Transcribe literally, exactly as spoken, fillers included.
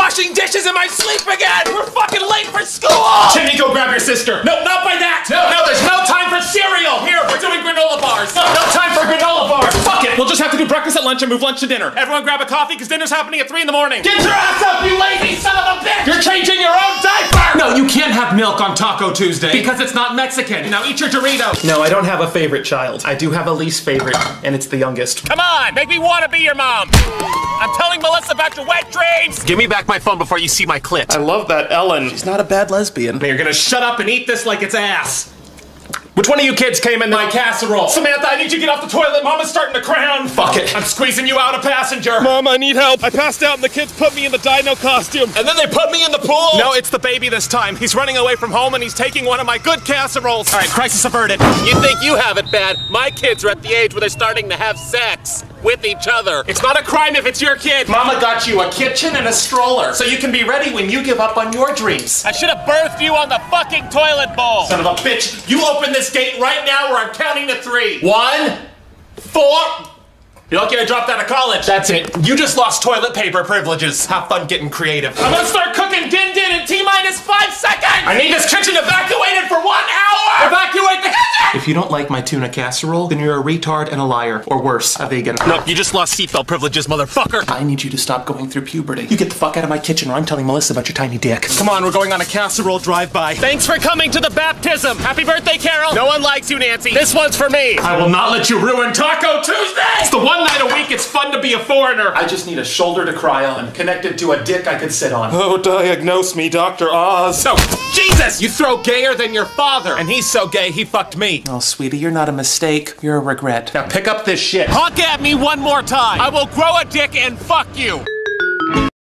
washing dishes in my sleep again! We're fucking late for school! Timmy, go grab your sister. No, not by that! No, no, there's no time for cereal. Here, we're doing granola bars. No, no time for granola bars. Fuck it, we'll just have to do breakfast at lunch and move lunch to dinner. Everyone grab a coffee, because dinner's happening at three in the morning. Get your ass up, you lazy son of a bitch! You're changing your own diaper! No, you can't have milk on Taco Tuesday. Because it's not Mexican. Now eat your Doritos. No, I don't have a favorite child. I do have a least favorite, and it's the youngest. Come on, make me want to be your mom! I'm telling Melissa about your wet dreams! Give me back my phone before you see my clit. I love that Ellen. She's not a bad lesbian. Now you're gonna shut up and eat this like it's ass. Which one of you kids came in my casserole? Samantha, I need you to get off the toilet. Mama's starting to crown. Fuck it. I'm squeezing you out, a passenger. Mom, I need help. I passed out and the kids put me in the dino costume. And then they put me in the pool. No, it's the baby this time. He's running away from home and he's taking one of my good casseroles. All right, crisis averted. You think you have it bad. My kids are at the age where they're starting to have sex with each other. It's not a crime if it's your kid. Mama got you a kitchen and a stroller, so you can be ready when you give up on your dreams. I should have birthed you on the fucking toilet bowl. Son of a bitch, you open this gate right now or I'm counting to three. One, four. You're lucky I dropped out of college. That's it. You just lost toilet paper privileges. Have fun getting creative. I'm gonna start cooking din din in T-minus five seconds. I need this kitchen evacuated for one hour. Evacuate the kitchen. If you don't like my tuna casserole, then you're a retard and a liar. Or worse, a vegan. No, you just lost seatbelt privileges, motherfucker. I need you to stop going through puberty. You get the fuck out of my kitchen or I'm telling Melissa about your tiny dick. Come on, we're going on a casserole drive-by. Thanks for coming to the baptism. Happy birthday, Carol. No one likes you, Nancy. This one's for me. I will not let you ruin Taco Tuesday. It's the one night a week it's fun to be a foreigner. I just need a shoulder to cry on, connected to a dick I could sit on. Oh, diagnose me, Doctor Oz. No, Jesus! You throw gayer than your father. And he's so gay, he fucked me. Oh, sweetie, you're not a mistake. You're a regret. Now pick up this shit. Honk at me one more time. I will grow a dick and fuck you.